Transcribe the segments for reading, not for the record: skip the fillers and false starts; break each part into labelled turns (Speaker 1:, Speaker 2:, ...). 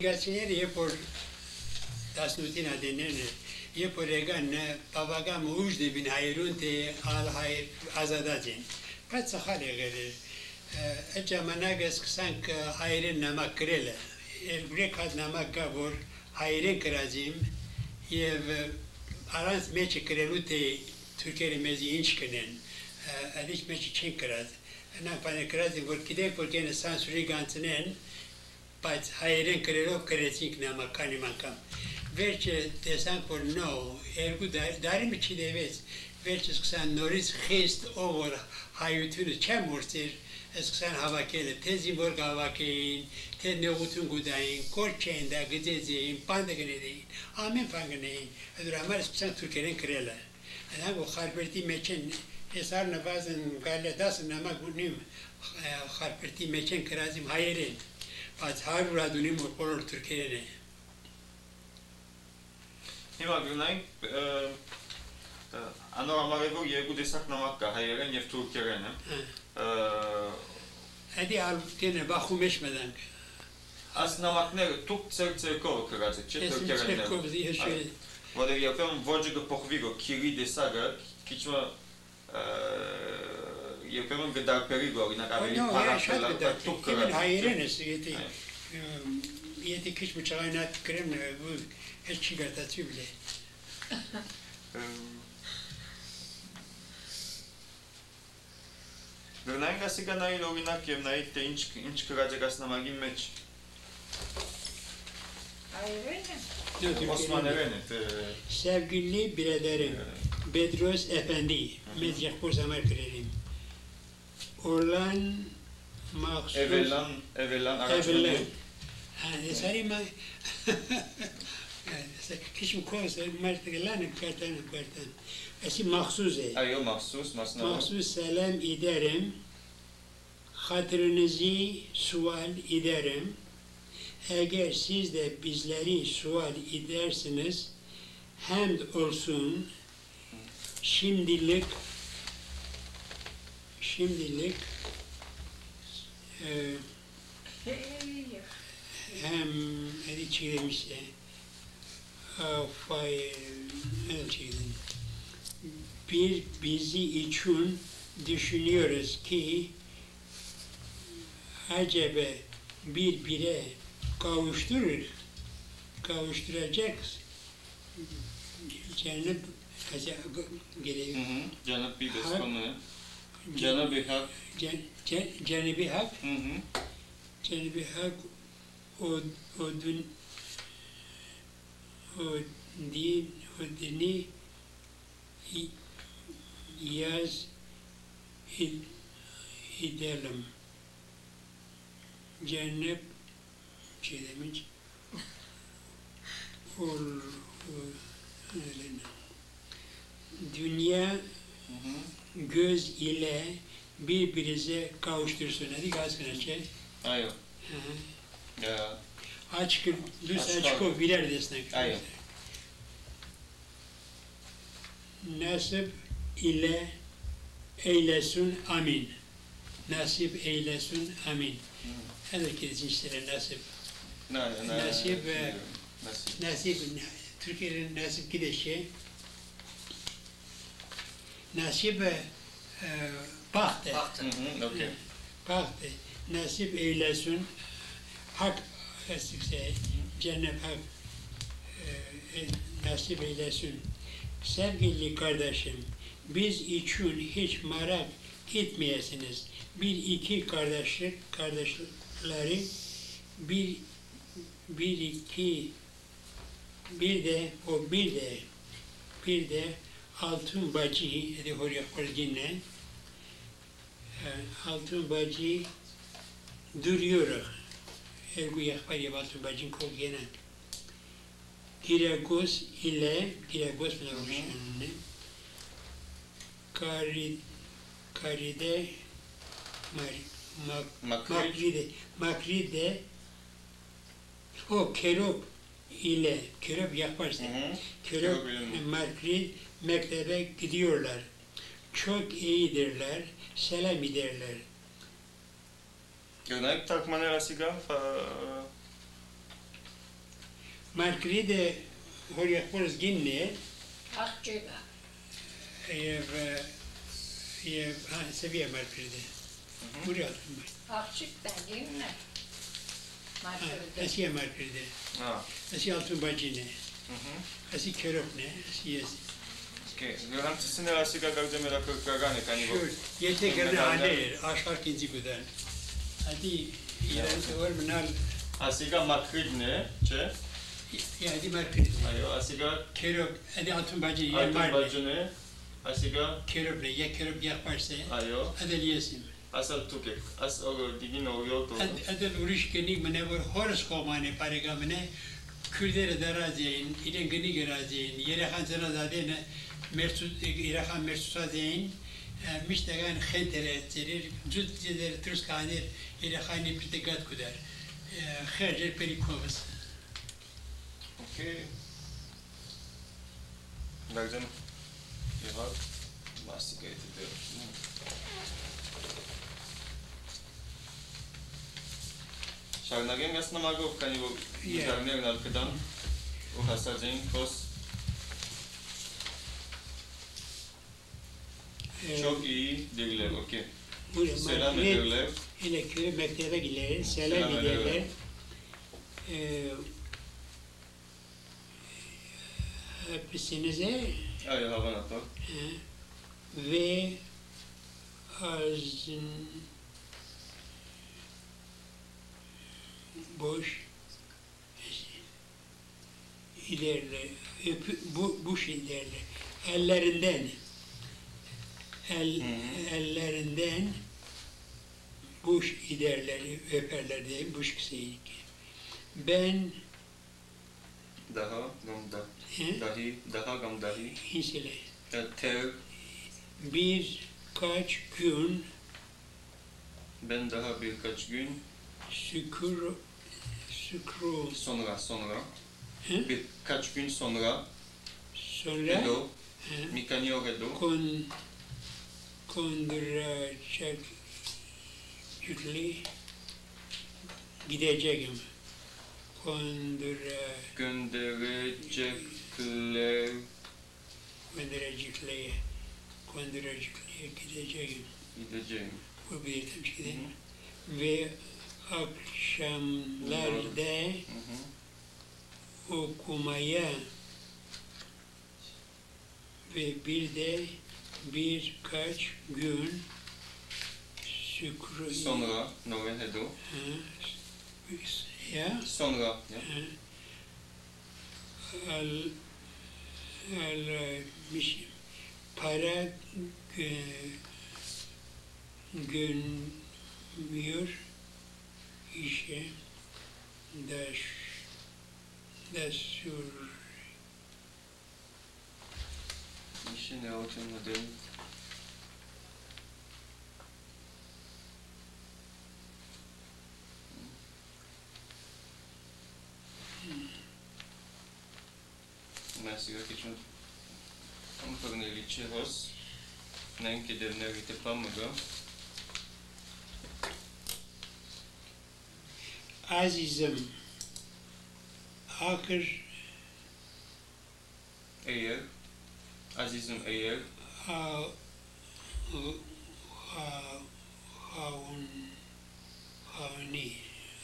Speaker 1: Gazetleri hep or dasnutina denene. Hep oregan babaga mujde bin hayrun te al hayr azadacin. Pat sakhale gere. Ecamana ges sank hayrın namak krele. Elbrek had namak gavur hayrın krazim. Yev arans meç krelu te Türkiye'li mezi inçkenen. Aliş meç çin kraz. Na pane krazim vor kide por gene sansuri gantsenen. But hayrın krelo krezink namak kanimankam. Verce desen por no, ergu darim içi devet. Verce sksan noris xist over hayutunu çemurtir. Esksan hava kele tezi borg hava kein, te neutun gudayin, korçenda gızezeyin, pandageneyin, amen panganeyin. Adramar sksan Türkiye'nin krela. Ana bu harberti meçen esar navazın galedas namak bunim harberti meçen krazim hayrın. Pat harura dunim por Türkiye'ne.
Speaker 2: Ima gânai, ano amarevo yegu desak namakka hayeren yev Türkiye'ne.
Speaker 1: Hadi al tine bakhumeş meden.
Speaker 2: As namak ne Türk cerkov krazı Türkiye'ne.
Speaker 1: Cerkov diye şey.
Speaker 2: Vodev yapıyorum voce pohvigo kiri desaga kiçma yapıyorum gıda perigo ina kadar
Speaker 1: paraşlar Türk kimin hayrenes yeti. Yeti kiç bıçağına krem bu hiç çıkartatı bile.
Speaker 2: Gânai ca să gânai loginak eu nai te inci kıraca kasna magin meç. Osman Eren'e.
Speaker 1: Sevgili biraderim, Bedros Efendi, Medcih Kursamar Krerim. Orlan mahsus...
Speaker 2: Evelan araçları.
Speaker 1: Esari ma... Kişim koysa, martıgılanım kartanım. Esi mahsus e.
Speaker 2: Ayo mahsus, masnava.
Speaker 1: Mahsus selam ederim. Hatırınızı sual ederim. Eğer siz de bizleri sual edersiniz, hamd olsun, şimdilik hem çiğdemişse bizi için düşünüyoruz ki acaba birbirine kavuşturacak cennet geliyor.
Speaker 2: Cennet bir konu. Cenab-ı Hak.
Speaker 1: Cenab-ı Hak. Cenab-ı Hak o dini yaz edelim. Cennet şey demiş. Dünya göz ile birbirinize kavuştursun. Hadi gaz kınaçe.
Speaker 2: Ayo.
Speaker 1: Açık, düz açık birer destek.
Speaker 2: Ayo.
Speaker 1: Nasip ile eylesin amin. Nasip eylesin amin. Hadi kesinlikle nasip. Nasip, Türkiye'nin nasip gidişi. Nasip bahtı. Bahtı. Nasip eylesin. Hak Cennet Hak nasip eylesin. Sevgili kardeşim, biz için hiç merak etmeyesiniz. Bir iki kardeşleri bir de altın bacı altın bacı duruyor. Her bu yakpari altın bacın kol gene. Giragos ile Giragos Karide Makride o Kerop ile Kerop yaparsın. Kerop Makrid mektebe gidiyorlar. Çok iyidirler. Selam ederler.
Speaker 2: Gânai tak manera siga
Speaker 1: Markride Horjahpors Ginne,
Speaker 3: Akçıga.
Speaker 1: Seviye Markride. Buraya
Speaker 3: Akçık da değil mi? Markırdı.
Speaker 1: Asiye Markride. Asiye Altun Bacine. Asiye Köröpne. Asiye.
Speaker 2: Garantisini asiga gagdeme la kagane kanibo.
Speaker 1: Yete gerne hale aşar kinci kudan. Hadi İran sever minal.
Speaker 2: Asiga makridne çe.
Speaker 1: Yani Markride.
Speaker 2: Ayo asiga
Speaker 1: Köröp. Hadi Altun Bacine.
Speaker 2: Altun bacine. Asiga
Speaker 1: Köröpne. Ya köröp yakparsa.
Speaker 2: ayo.
Speaker 1: Hadi liyesim.
Speaker 2: Asal tukek. As o digin o yol to.
Speaker 1: Hadi uriş genik mene var horos komane parega mene. Kürdere darazeyin. İlen geni gerazeyin. Yere hanzana zadene. İrakan mersusa deyin, miştegan xentere etserir, cüt zedir, truskanir, İrakan'ı bir tegat kudar. Xercer perikovas.
Speaker 2: Okey. Gagdem. Yehal. Masika etide. Şarnagen gasna mago kanibo. Gagner nalkedan. O hasazeyin kos. Çok iyi değiller, okey. Selam ederler.
Speaker 1: Yine köy mektebe gider, selam ederler. Hepsinize
Speaker 2: Ayo havan atar.
Speaker 1: ve az boş ilerle, buş ilerle, ellerinden ellerinden buş giderleri öperler diye buş kısayım. Ben
Speaker 2: Daha gamda. Dahi, daha gamdahi.
Speaker 1: insile
Speaker 2: Ter,
Speaker 1: birkaç gün
Speaker 2: ben daha birkaç gün
Speaker 1: şükür
Speaker 2: sonra birkaç gün sonra
Speaker 1: sonra
Speaker 2: Edo, Mikanyo Edo
Speaker 1: konduracak gideceğim.
Speaker 2: gönderecekler
Speaker 1: gideceğim.
Speaker 2: gideceğim.
Speaker 1: Bu bir temsil ve akşamlarda okumaya ve bir de birkaç gün
Speaker 2: Sonra, Noven Edo.
Speaker 1: ya
Speaker 2: Sonra, ya.
Speaker 1: Para gönmüyor işe dastur
Speaker 2: İşi ne olduğunu değil. Nasiga kichun amfagni lichehos nanki devnerite pamaga
Speaker 1: azizim akır
Speaker 2: eğer azizim eğer
Speaker 1: havni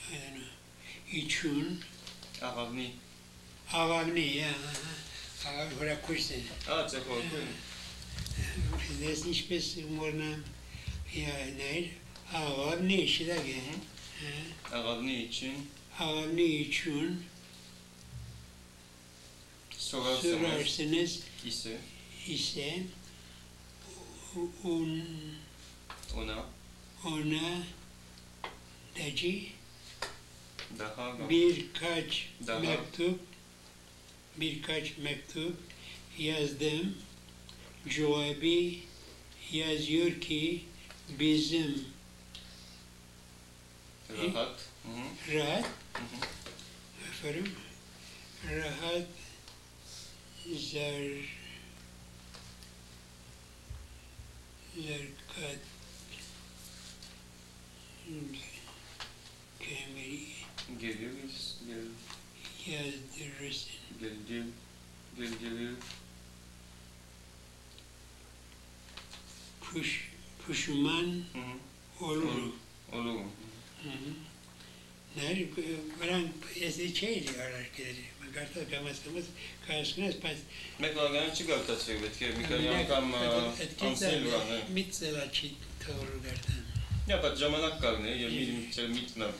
Speaker 1: için
Speaker 2: Avni
Speaker 1: avni ya Agora kursen.
Speaker 2: Цехol.
Speaker 1: Здесь не спец можно я не avni işi de gene.
Speaker 2: Avni için
Speaker 1: Avni için sorarsanız ise ona deci birkaç mektup yazdım. Cevabı yazıyor ki bizim rahat efendim rahat zerkat kemeri yazdırırsın.
Speaker 2: Gel.
Speaker 1: Puşman olur.
Speaker 2: Olur.
Speaker 1: Ner varan esi çeyli arkadaşlar. Kartal kamas karşısına pas.
Speaker 2: Meklagana çıkarta çevirdik. Mikroyan kam anselva.
Speaker 1: Mitsela çit doğru derdim.
Speaker 2: Ya pat zamanak kalne. Ya mitna.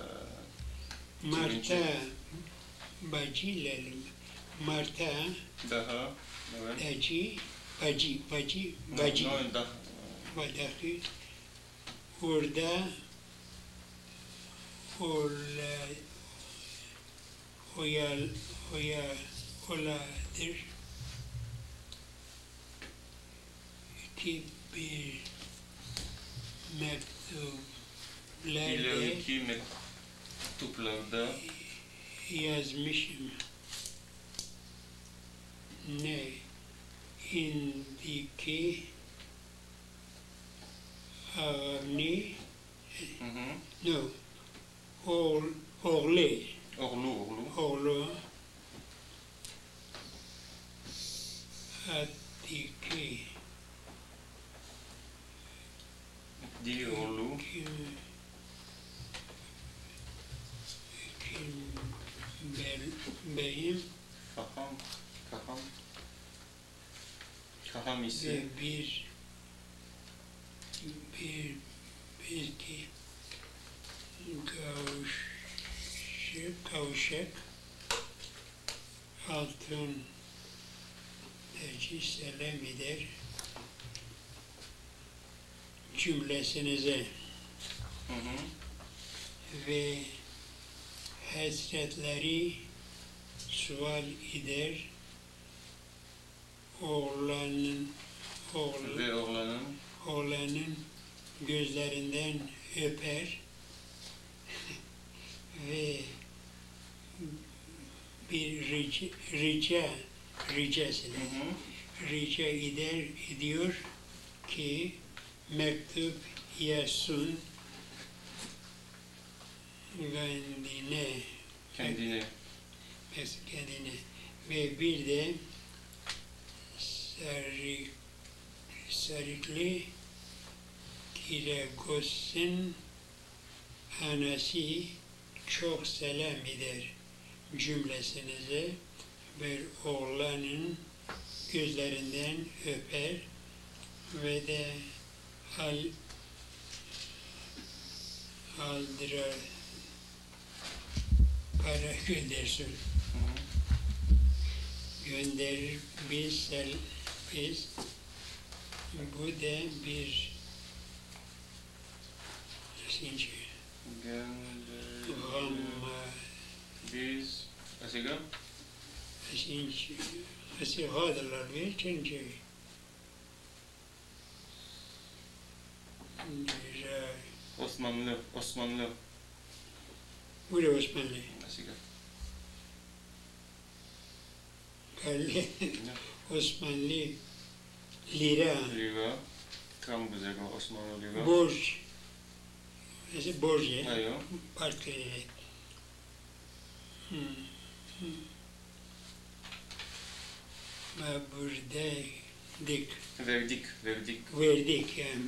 Speaker 1: Marta bacılerim. Marta
Speaker 2: Daha. Evet.
Speaker 1: bacı.
Speaker 2: No, daha.
Speaker 1: Vadaki orada oladır ki bir mektuplarda
Speaker 2: İleriki mektuplarda
Speaker 1: yazmışım. Ne indiki ağabey no oğlu Atiki
Speaker 2: di oğlu
Speaker 1: beyim
Speaker 2: kaham ise
Speaker 1: bir ki kavşak altın selam eder cümlesinize ve hasretleri sual eder oğlanın gözlerinden öper ve bir rica ediyor ki mektup yazsın kendine ve bir de sarıklı Kirakos'un anası çok selam eder cümlesinize bir oğlanın gözlerinden öper ve de aldırar para göndersin. Gönderir biz bu da bir sinci
Speaker 2: biz asiga
Speaker 1: sinci hadalar bir sinci
Speaker 2: Osmanlı
Speaker 1: bu da Osmanlı
Speaker 2: asiga
Speaker 1: Kalli Osmanlı lira
Speaker 2: tam güzel Osmanlı lira
Speaker 1: borç borç
Speaker 2: ayo
Speaker 1: farklı ma burada
Speaker 2: verdik
Speaker 1: verdik yani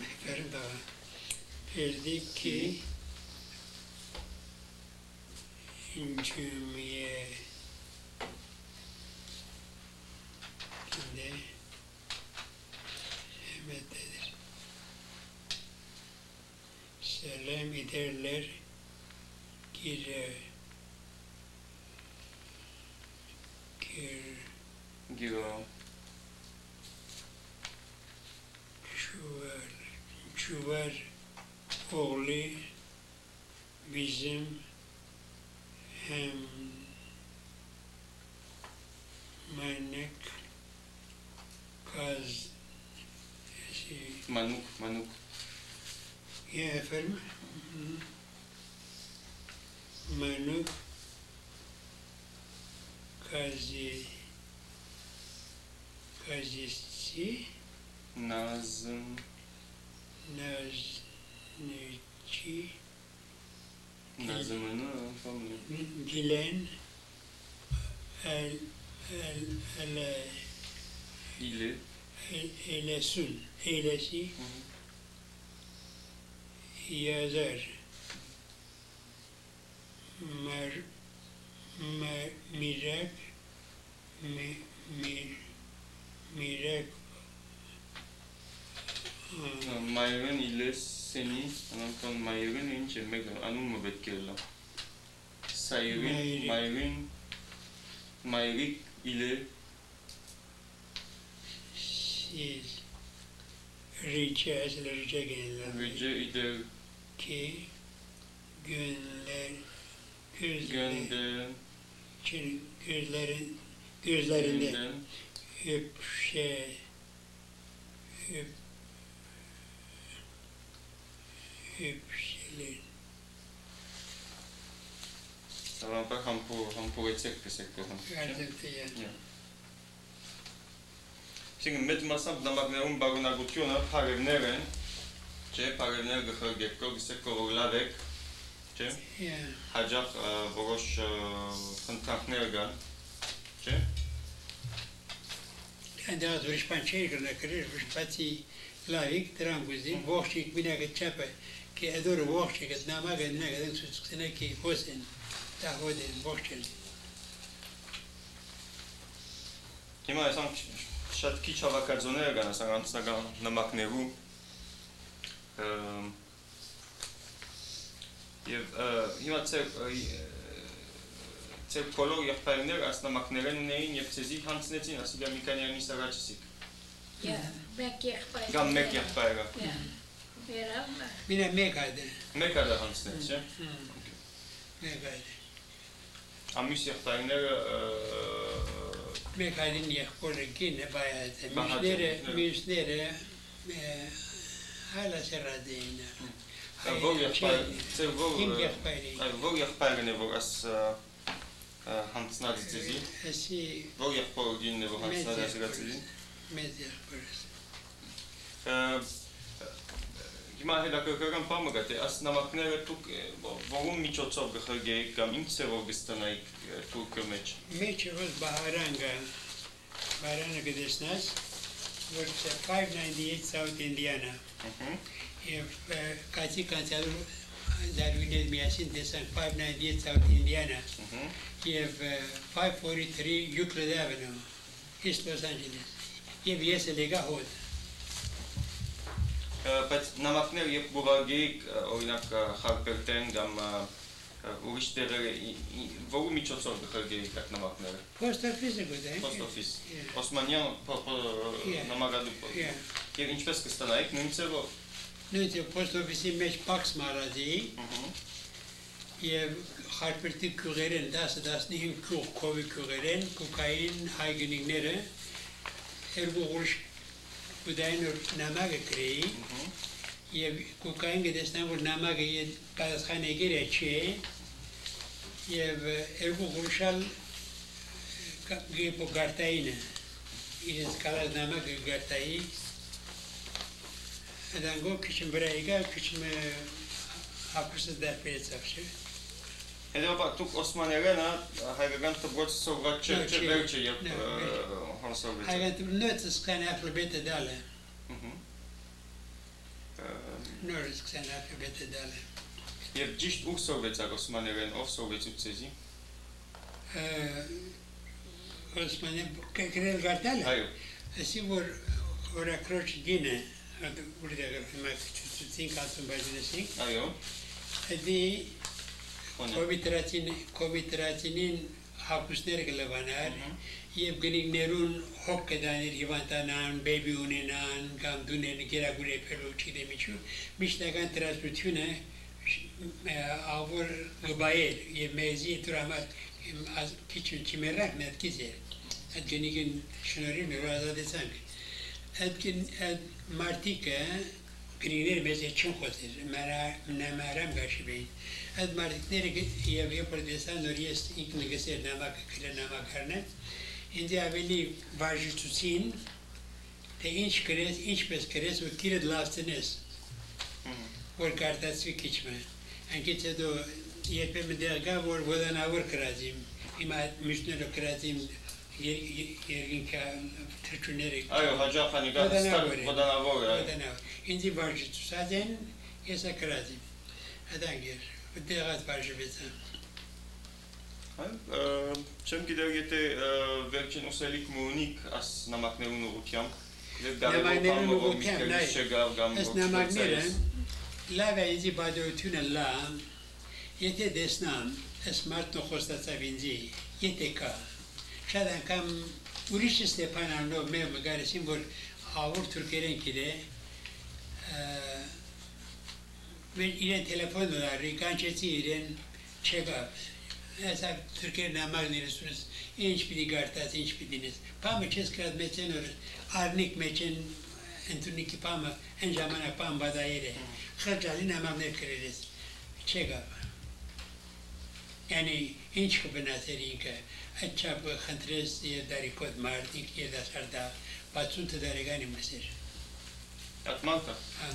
Speaker 1: verdik ki cümleye hemmededir. Selam ederler
Speaker 2: giro
Speaker 1: çuvar oğlu bizim hem
Speaker 2: manuk
Speaker 1: ya efendim manuk kazisi
Speaker 2: nazımını
Speaker 1: dilen Elesun, Elesi, Yazar, Mirak, Mirak,
Speaker 2: Mayırın ile seni, anamkan mayırın ince mega anum mu betkirla. Sayırın, mayrik ile
Speaker 1: siz rica gelirler
Speaker 2: Rica ile
Speaker 1: ki
Speaker 2: gönder
Speaker 1: gözlerinde öpüşeler
Speaker 2: Tamam bak hampur etsek desek de
Speaker 1: gerçekten
Speaker 2: Şimdi metmasam damaknerum baruna gutiona parevneren parevner gehör gekko gisek kovlavek hacak boroş kontaktnergan
Speaker 1: Andava durch Panchir na krir pati lavik tranguzi vochik bina ke chapa ki ador vochik et nama ga na ga susksene ki hosen ta hode vochil
Speaker 2: Kima esam şatki çavakadzonergan sagan namakneru Ima Це колор я впевнений, ас на макнеренний не вцезі ханснеці на себе міканяні сарачисик. Гам мек я впевнений.
Speaker 1: Bina mekade.
Speaker 2: Mekada hansneci.
Speaker 1: Mekade.
Speaker 2: Amus ya vpevnений.
Speaker 1: Mekadin yakpore gine bayat. Misnere hala seradina.
Speaker 2: Vog ya vpevnений, vog as hansnadicizi. Vog ya vpevnений, vog hansnadicizi.
Speaker 1: Medya polis.
Speaker 2: Ima da kırkan pamagate as namaknere tuk vorum miçotsov gehörge gam imtserogistanay turkemeç.
Speaker 1: Meçevos Baharanga Gedesnas was 598 South Indiana. If Kati Kantalu that we did Miasin Desan 598 South Indiana. You have 543 Euclid Avenue, East Los Angeles. You have Yeselega Hod.
Speaker 2: But namakner yep buvagik oynak harperten gam urishtere vorum miçotsov gehörge kat namakner.
Speaker 1: Post office good, eh?
Speaker 2: Post office. Osmanyan namagadu. Yer inchpes kıstanayık nimtsevo.
Speaker 1: Neyse post office meç Pax Marazi. Je harperti kugeren das nihim kovi kugeren kokain haygening nere. Bu uruş Kudainur namaga krei, ye kokain gedestan vur namaga ye kadaskhane gereçe, ye ergo gurshal gepo gartaine, iris kalas namaga gartai, adango kişim braiga kişim hapus da petsafşe.
Speaker 2: Hede bak tuk Osman Erena haygan tabot sovratçı çeberçe yap hansovrat.
Speaker 1: Haygan nöts kan alfabete dale. Nöts kan alfabete dale.
Speaker 2: Yep just uksovrat Osman Eren offsovrat utsezi.
Speaker 1: Osman krel gartale.
Speaker 2: Hayır.
Speaker 1: Asi ora kroç gine. Burada mak tutsin kalsın bacınesing.
Speaker 2: Hayır.
Speaker 1: Hadi Komitratinin hapusner gelevanar, yep gening nerun hokkedanir hivantanan, baby unenan, gam dunen gira gure peluci de michu, mishnagan transportune, avur gubayer, yep mezi turamat, kitchen chimerak net kizer, at genigin şnorin raza de sank, at martika, griner mezi çunkotir, maram gaşibeyin. Ad martikleri yapıyor desan oriyest iknegeser namak kile namak karne. Indi abeli varjı tutsin. Te inç pes kres ve kired lastines. Or kartas vi kiçme. Anki te do yepem derga vor vodan avur krazim. հիմա մյուսները գրածին երկինքա թրջուները
Speaker 2: այո հաջախանի գա ստակ ոդանավոր
Speaker 1: ինձի վարժի ցուցած են ես գրածի այդանգեր դեղած վարժվեցա
Speaker 2: չեմ գիտեր եթե վերջին ուսելիք մունիկ աս նամակներուն ուղությամբ
Speaker 1: նամակներուն ուղությամբ այս նամակները լավ է ինձի բادرությունը լավ եթե դեսնամ այս մարդը խոստացավ ինձի եթե կա շատ անգամ ուրիշ Ստեփան անով մեր մգարեսին որ ավուր թուրքերեն գիտե մեր իրեն տելեֆոն դարի կանչեցի իրեն չեկավ Esa Türkiye namagları sürüs, inç biri gartas, inç bidiniz. Pamı çeskrat meçen or, arnik meçen, entuniki pamı, enjamana pam badayere. Xırcali namagları kırırız. Çekap. Yani inç kubinaterinka, açap xantres diye dari kod mardik diye da sarda, patsunta dari gani mesir.
Speaker 2: Atmanta.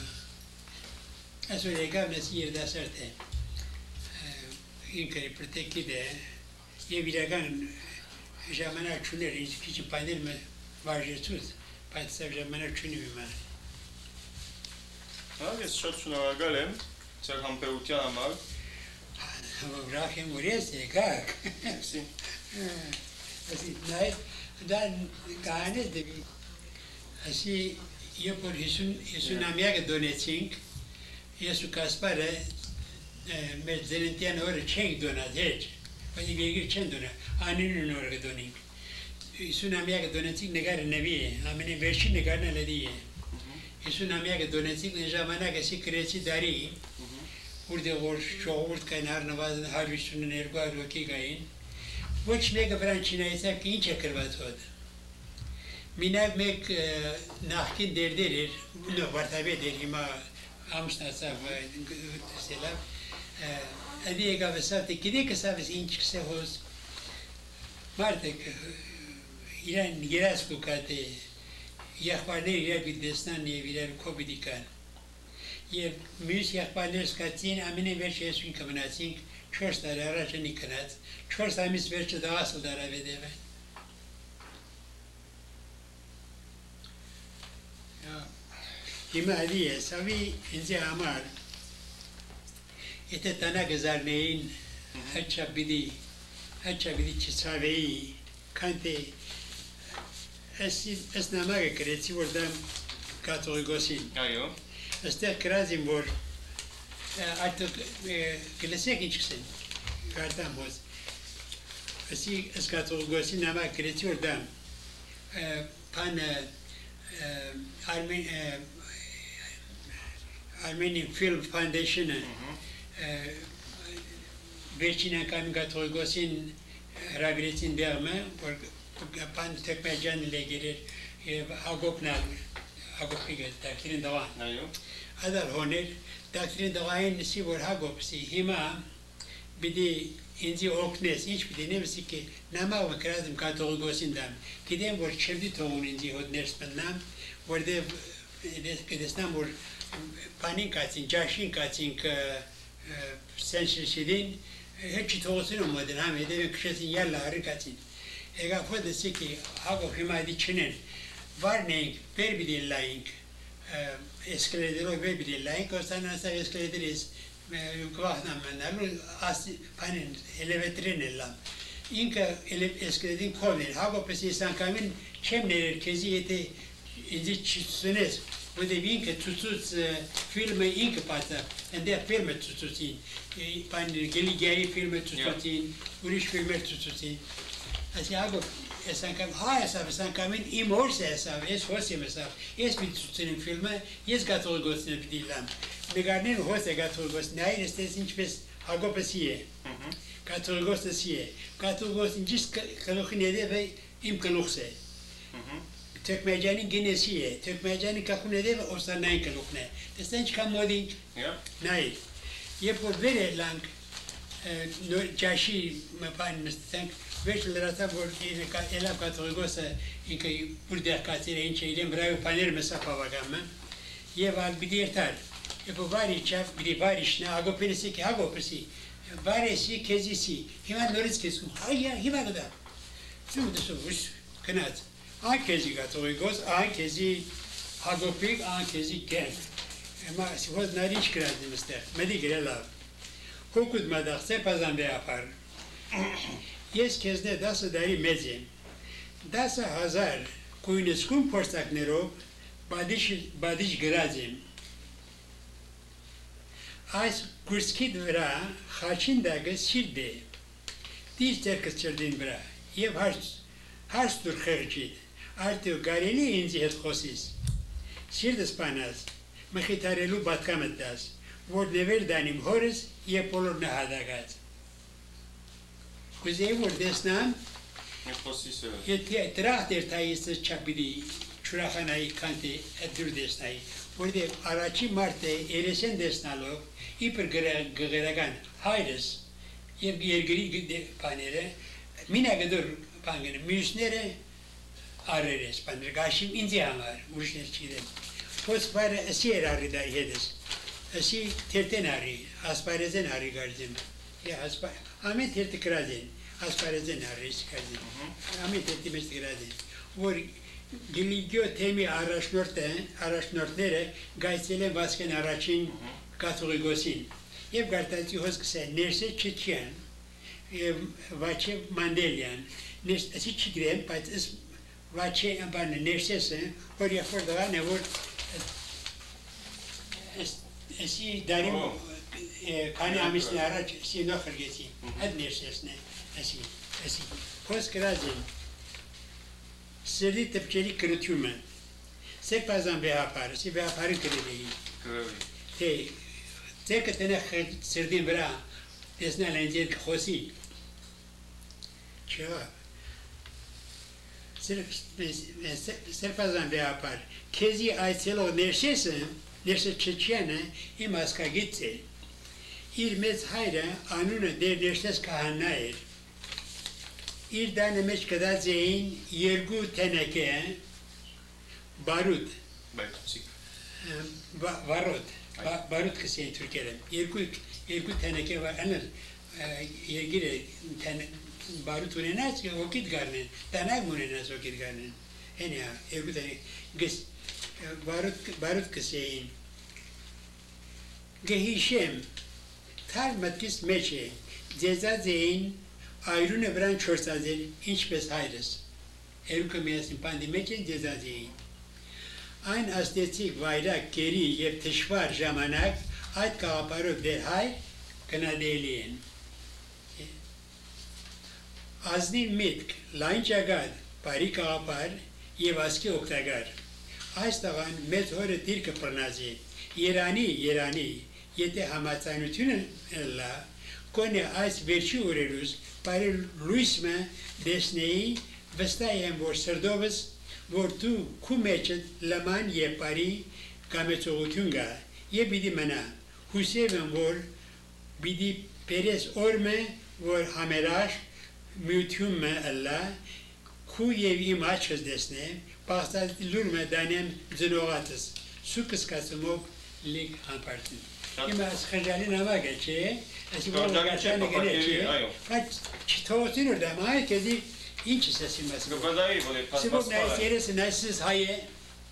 Speaker 1: Eso legav nasi yerda sarte. İnkari preteki de ye biragan jamana çuner hiç panel mi varjetus patsav jamana çuni mi var.
Speaker 2: Abi şat şuna galem sen Hampartzoum amar.
Speaker 1: Rahim urese kak.
Speaker 2: Si.
Speaker 1: Asi nay dan ganes de asi ye por hisun amia donetink yesu kaspare Mezzelentian ora çeng donat hiç. Beni bilgi çeng donat. Aninin ora doning. Tsunamiya donatik negar nevi. Amene verşi negar ne diye. Tsunamiya donatik ne zamana ke sikreti dari. Burada var çoğurt kaynar navazın her üstünün erguar roki gayin. Voç mega branchina ise ki ince kırvat oldu. Minav mek nahkin derderir. Bunu vartabe derima amstasa selam. Adiye gavesate kide kasaves inç ksehoz. Martek İran giras kukate. Yahparner ya bir destan niye birer kobidikan. Ye müs yahparner skatin amine verşe sun kamanatin. Çorsta araca nikanat. Çorsta mis verşe da asıl dara vedeve. Ya. Hima adiye savi inze amar. Ete tana gazarneyin haça bidi çisaveyi kante es namaga kreci oradan katoligosin.
Speaker 2: Ayo.
Speaker 1: Este krazim vor artık klasik çıksın. Kartamos. Asi es katoligosin namaga kreci oradan pan Armenian Film Foundation'a Verçina kan katoligosin ragretin derme pan tekmecan ile gelir agopnal agopiga takdirin devam.
Speaker 2: Ayo.
Speaker 1: Adar honer takdirin devamın nesi var agopsi hima bidi inzi oknes hiç bidi ne visi ki nama ve krazim katoligosin dam kidem var çevdi toğun inzi hodners benam var de kedesnam var panin kaçın caşin kaçın senşişidin hiç toğusun olmadı hem de kışın yerle harikatin. Ega fodesi ki hago himadi çinen var ne ver bir dillayink eskeledero ver bir dillayink o sana sa eskelederiz kuvahna menler as panin elevetrin ellam. İnka eskeledin kovin hago pesi san kamin çemneler keziyeti inci çitsiniz. Bu da vinke tututs filme inke pata, ende filme tututin, pan geligeri filme tututin, uriş filme tututin. Asiago esankam esankamin imorse esav, es hosim esav, es bir tututin filme, es gatolgosne bidilam. Megarnen hoste gatolgos, nein es des inçpes hago pesiye. Gatolgos desiye. Gatolgos incis kaluxinede ve imkaluxse. Tökmecenin genesiye, tökmecenin kakunede ve ostanayın kalukne. Desten çıkan modin, nay. Yepo vere lang, caşı mapan mestan, veşlerata bordi ela katoligosa inka burada katire inçeydem bravo panel mesafa vagama. Ye var bir diertar. Yepo vari çaf bir vari şna agopesi ki agopesi. Varesi kezisi. Hemen noriz kesum. Hayya hemen kadar. Şimdi sormuş. Kanat. An kezi gatoygos, an kezi hagopik, an kezi gel. Ama sihoz nariş kırazdım ister. Medi girelav. Hukut madakse pazan be yapar. Yes kezde dasa dari mezim. Dasa hazar kuyuneskun postak nero badiş grazim. As kurskid vra haçin dagı sirde. Diz terkes çırdin vra. Yev harç dur xerçid. Artı gareli inzi het xosis. Sirdes panas. Mexitarelu batkamettas. Vod never danim horis ye polor nehadagat. Kuzey vod desnan ye trah der tayis çapidi çuraxanayı kanti edur desnayı. Burada araçı marte eresen desnalo iper gıgıragan hayres yergiri panere mina gadur pangene müsnere areres panere gaşim inzi hamar müşner çide. Pos para asier arida yedes. Asi terten ari asparezen ari gardim. Ya aspa Ahmet terti krazin asparezen ari skazin. Ahmet terti mestkrazin. Vor Giligio temi araşnörtlere gaysele basken araçın kategorigosin. Yev gartati hoskse nerse Chitjian, vache Mandelian, nerse Chigren, pat is vache amban nersese, oraya forda ne vor esi darim kani amisne araç si nohar gesi. Ad nersesne esi. Hoskrazin. Sırdı tepçelik kırıtıyor. Ser pazan be yapar, si be yaparın kırıdıyı. Te, terketene sırdın bira, desne lencer ki xosi. Cevap. Ser pazan be yapar. Kezi ayselo nerse Chitjian'e imaska gitti. İrmez hayra anuna der nerses kahannair. İr danemeç kadar zeyn yergu teneke barut barut kısayı Türkiye'de yergu teneke var anır yergire barut unenas vakit garnen tanak unenas vakit garnen eni ya yergu teneke gis barut kısayı gehişem tar matkis meçe ceza zeyn ayrune bran çorsazel inç bes hayres. Eruk meyasin pandemece cezazeyi. Ayn astetik vayrak geri yev teşvar jamanak ayt kaaparo derhay kanadeliyen. Azni mitk laynçagad pari kaapar yev aski oktagar. Aystagan mezhore tirke pranazi. Yerani yete hamatsanutun la kone ays verçi urerus pare luisme desnei vestaiem vor serdovas vor tu kumeçet laman ye pari kametsogutunga ye bidi mana huseven vor bidi peres orme vor hamerash mütümme alla ku yev imaçız desne pasta lurme danem zinogatis sukus kasımov lig Hampartzoum. Ima skajali nama geçe
Speaker 2: Organice papakeri, ajo.
Speaker 1: Kad čitotin orada ama kedi inç sesim var.
Speaker 2: Dogadai vole pas
Speaker 1: Sibuk neresi neresiz haye.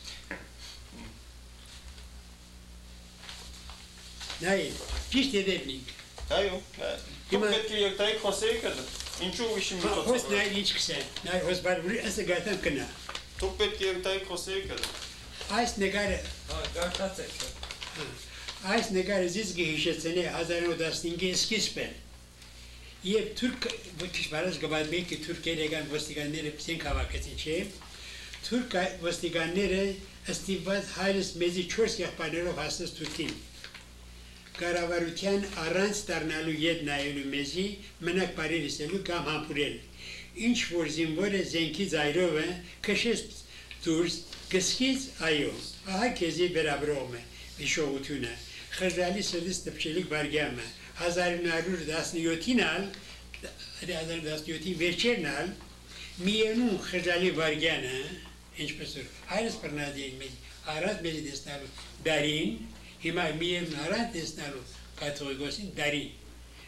Speaker 1: Nay, piş dedevnik.
Speaker 2: Ajo. Tupetki je taj koseka, inču više mi to.
Speaker 1: Hos nay inç kse. Nay hos bar buri asa gatam kana.
Speaker 2: Tupetki je taj koseka.
Speaker 1: Ais negare.
Speaker 4: Gartace.
Speaker 1: Ais negare zizgi hişetsene hazarın odasınge eskispen. Ye Türk bu kişilerimiz gabat belki Türkiye'den vastiganları sen kavaketin şey. Türk vastiganları istifad hayres mezi çors yapanları hastas Türkiye. Karavarutyan arans tarnalu yed nayelu mezi menak pariselu kam hampurel. İnç vorzim vore zenki zayrove keşes turs keskiz ayo. Aha kezi beraber olma. Bişovutuna. Xırrali sırdis tepçelik bargama. Hazarın arur dasni yotinal, hazarın dasni yotin verçernal, miyenun xırrali bargana, inç pesur. Hayres parna değilmez. Arat mezi desnalu darin, hima miyenun arat desnalu kategorigosin darin.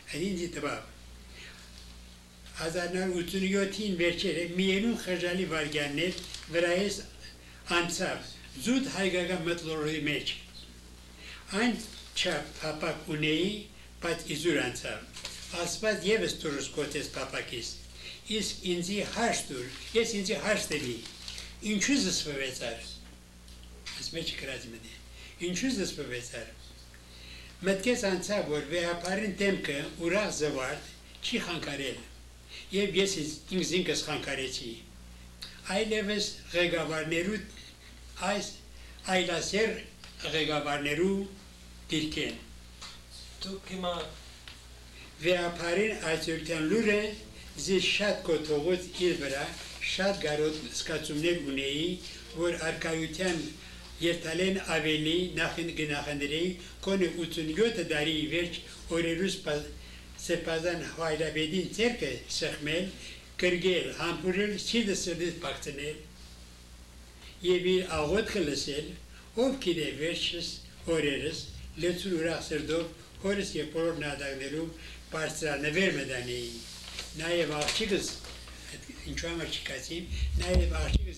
Speaker 1: Edinci tabab. Azarlar utunuyotin verçere miyenun xajali varganler verayes ansav. Zud haygaga metlorui meç. An çap papak uneyi pat izur ansav. Aspat yeves turus kotes papakis. Is inzi haştur. Yes inzi haşteli. İnçüzüs bevecar. Asmeç krazmedi. İnçüzüs bevecar. Metkes ansav vor ve aparin temke uraq zavart çi xankarel. Եվ ես ինձ ինքս խանգարեցի, այլևս ղեկավարներու այս այլասեր ղեկավարներու դիրքեն։
Speaker 4: Դուք հիմա
Speaker 1: Վեապարին այսօրյան լուրը ձեզ շատ կոթողոց իր վրա շատ գարոտ սկացումներ ունեի, որ արկայության երթալեն ավելի նախնդրեի կոնե 87 դարի վերջ օրերուս Սեպազան հայրաբեդին ծերկը սխմել, կրգել, համբուրել, սիրտը սրդից պակցնել և իր աղոտքը լսել, ով գիտե վերջս օրերս, լեցուր ուրախ սրդով, հորս և բոլոր նադակներում բարձրանվեր մդանեի։ Նաև աղջիկս, ինչու համար չկացիմ, նաև աղջիկս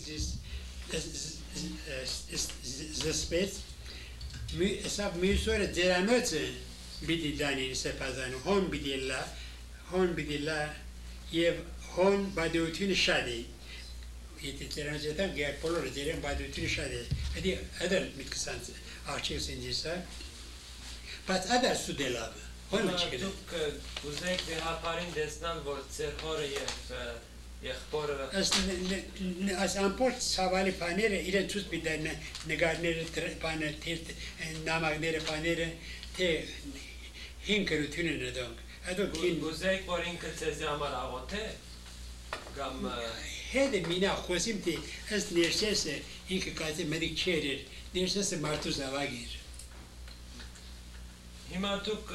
Speaker 1: զսպեց, ասավ մյուս օրը ձերանոցը Bidi dani sepazanu hon bidilla yev hon badutun shadi. Yeti teranjeta gel polor deren badutun shadi. Hadi adar mitkisan ahçı sincisa. Pat adar sudelab. Hon çıkdı.
Speaker 4: Դուք ուզեք վեհապարին տեսնալ, որ ձեր հորը եւ եղբորը
Speaker 1: As amport savali panere ile tuz bidan negarnere panere namagnere panere te Hinkerutune nedonk.
Speaker 4: Ուզեք, որ ինքը ձեզ համար աղոթե կամ
Speaker 1: Hede mina xosim te est nersese inke kaze medik çerir. Nersese martu zavagir.
Speaker 4: հիմա դուք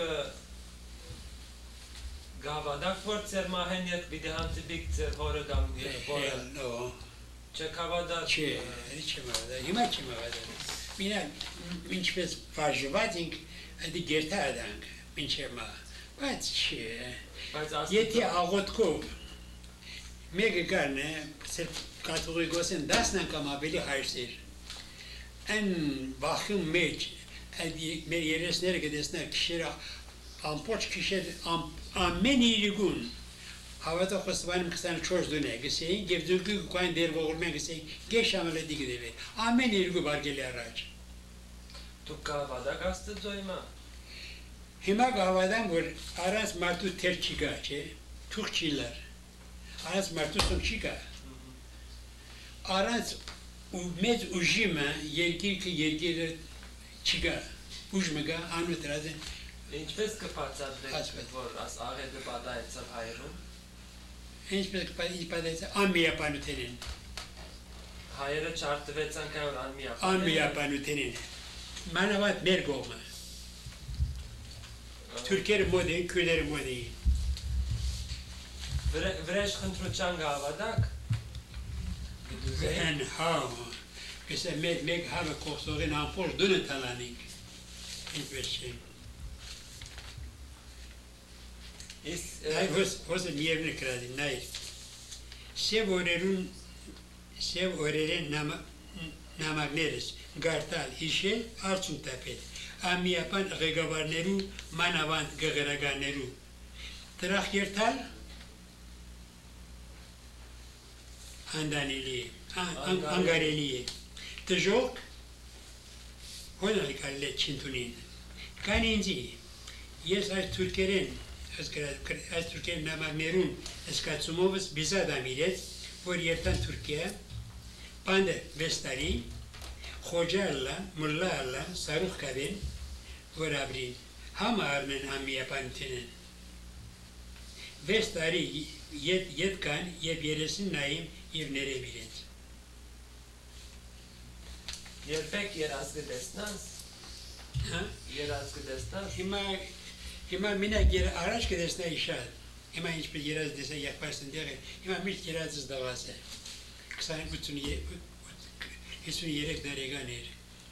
Speaker 4: գավադակ որ ձեր մահեն հետ պիտի հանդիպիք ձեր հորը կամ եղբորը
Speaker 1: No.
Speaker 4: չեք հավատալ
Speaker 1: Չէ, չմավադա, հիմա չմավադա։ Mina ինչպես վարժվացինք, ադի գերտա աdank, ինչեր մա։ Բայց չէ։ Եթե աղոտքով մեկը գարնը, կաթողիկոսեն 10 անգամ ավելի հայրսեր, այն բախում մեջ, մեր երեսները կտեսնակ քիշերը, ամպոչ քիշեր, ամեն իրգուն, հավատա խոստվանում 24 դուն է, գսեին, և դուրգի կոայն դեր ողորմեն գսեին, գեշ ամելետի գդևեր, ամեն իրգու բարգելի առաջ։
Speaker 4: Դուք գավադակ աստծո հիմա
Speaker 1: Հիմա գավադան, որ առանց մարդու թեր չի գա, չէ, թուղ չի լար, առանց մարդու սում չի գա, առանց մեծ ուժիմը երկիրը չի գա, ուժմը գա, անու տրազ են,
Speaker 4: ինչպես կպացադրեք, որ աս աղետը պատահեցավ հայերում
Speaker 1: ինչպես կպատահեցավ, անմիապանութեն են,
Speaker 4: հայերը չարտվեցան կայոր
Speaker 1: անմիապանութեն են, մանավատ մեր գողմը, Türkleri modern, köyleri modern.
Speaker 4: Վրեժ խնդրության գավադակ
Speaker 1: En ha, mesela meg hava kostoğun ampor dönü talanik. Hiçbir şey. Hayır, hoş yerine kradin, hayır. Sev oreren namagneres, gartal, işe, arçun tapet. Am yapan ղեկավարներու մանավանդ գղերականներու դրախ երթալ անդանելի անգարելի է դժոք հոնել կալե չինտունին կան ինձի ես այս թուրքերեն նամակներուն սկացումովս բիզադամ իրեց որ երթան Թուրքիա պանդը վեստարի Խոջալլա, մուլլալլա, սարուխ կավեն, որ ապրին, համը արնեն ամիապանութեն են։ Վես տարի ետ կան և երեսին նայեմ և ներեմ իրենց։
Speaker 4: Երբեք երազ կտեսնաս։ Երազ կտեսնաս։
Speaker 1: Հիմա մինակ առաջ կտեսնա իշալ։ Հիմա ինչպես երազ դեսա եղբարսն դեղ է, հիմա միշտ երազս դավաս է։ 23 դարեգան էր,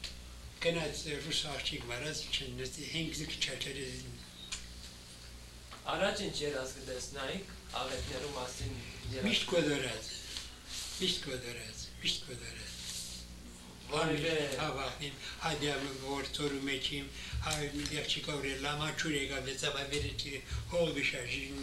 Speaker 1: կնած ռուս աղջիկ մարած չնստի, հենք զիք չաչարեզին։
Speaker 4: Առաջ ինչ երազ կտեսնայիք աղետներու մասին
Speaker 1: Միշտ կոդորած, միշտ կոդորած, միշտ կոդորած։
Speaker 4: Որևէ
Speaker 1: Հավախնիմ, հադիամ որ ծորում էջիմ, հայր մի դեղ չի կավորել, լամա չուր եկավ, վեցավա վերեցի, հող բիշաժին։